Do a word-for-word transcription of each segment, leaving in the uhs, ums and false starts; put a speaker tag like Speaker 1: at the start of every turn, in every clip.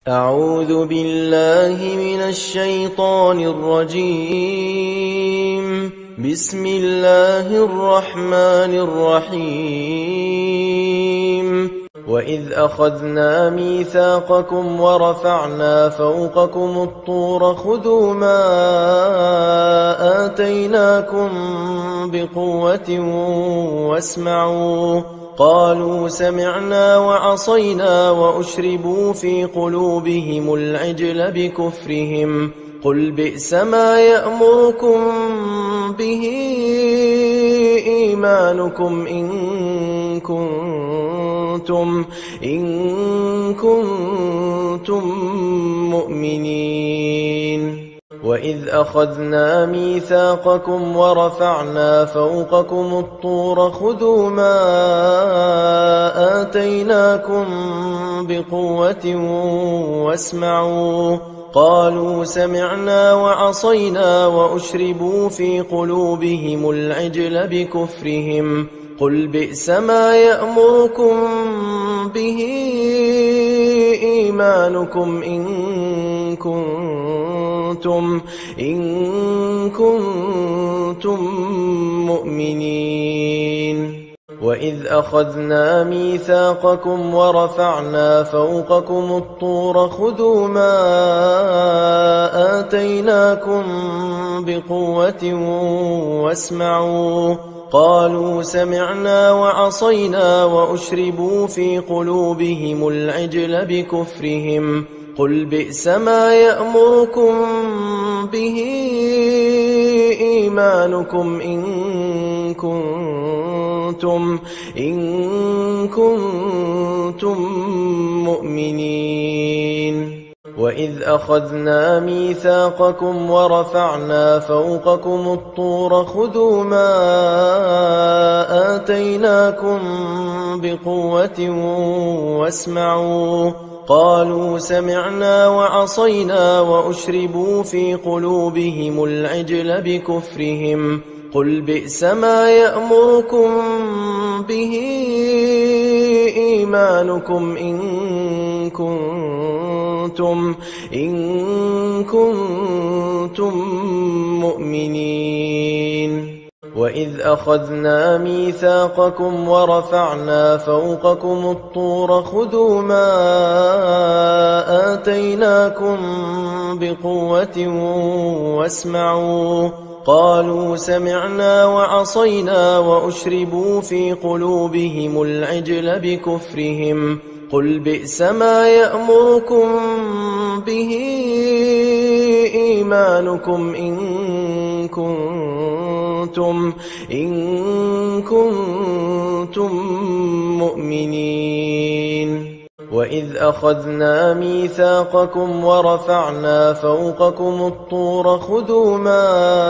Speaker 1: أعوذ بالله من الشيطان الرجيم. بسم الله الرحمن الرحيم. وإذ أخذنا ميثاقكم ورفعنا فوقكم الطور خذوا ما آتيناكم بقوة واسمعوا. قالوا سمعنا وعصينا وأشربوا في قلوبهم العجل بكفرهم. قل بئس ما يأمركم به إيمانكم إن كنتم, إن كنتم مؤمنين. وإذ أخذنا ميثاقكم ورفعنا فوقكم الطور خذوا ما آتيناكم بقوة واسمعوا. قالوا سمعنا وعصينا وأشربوا في قلوبهم العجل بكفرهم. قل بئس ما يأمركم به إيمانكم إن كنتم, إن كنتم مؤمنين. وإذ أخذنا ميثاقكم ورفعنا فوقكم الطور خذوا ما آتيناكم بقوة واسمعوا. قالوا سمعنا وعصينا وأشربوا في قلوبهم العجل بكفرهم. قل بئس ما يأمركم به إيمانكم إن كنتم, إن كنتم مؤمنين. وإذ أخذنا ميثاقكم ورفعنا فوقكم الطور خذوا ما آتيناكم بقوة واسمعوا. قالوا سمعنا وعصينا وأشربوا في قلوبهم العجل بكفرهم. قل بئس ما يأمركم به إيمانكم إن كنتم, إن كنتم مؤمنين. وإذ أخذنا ميثاقكم ورفعنا فوقكم الطور خذوا ما آتيناكم بقوة واسمعوا. قالوا سمعنا وعصينا وأشربوا في قلوبهم العجل بكفرهم. قل بئس ما يأمركم به إيمانكم إن كنتم, إن كنتم مؤمنين. وإذ أخذنا ميثاقكم ورفعنا فوقكم الطور خذوا ما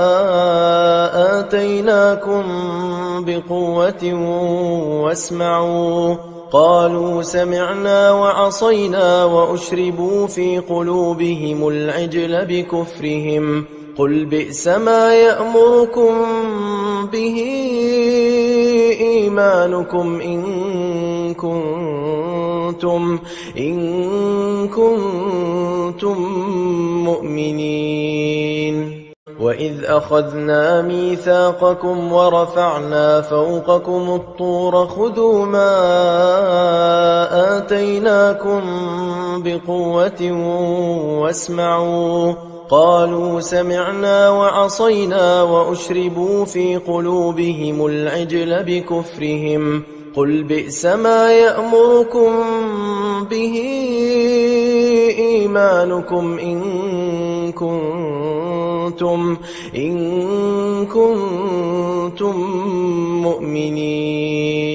Speaker 1: آتيناكم بقوة واسمعوا. قالوا سمعنا وعصينا وأشربوا في قلوبهم العجل بكفرهم. قل بئس ما يأمركم به إيمانكم إن كنتم, إن كنتم مؤمنين. وإذ أخذنا ميثاقكم ورفعنا فوقكم الطور خذوا ما آتيناكم بقوة واسمعوا. قالوا سمعنا وعصينا وأشربوا في قلوبهم العجل بكفرهم. قل بئس ما يأمركم به إيمانكم إن كنتم, إن كنتم مؤمنين.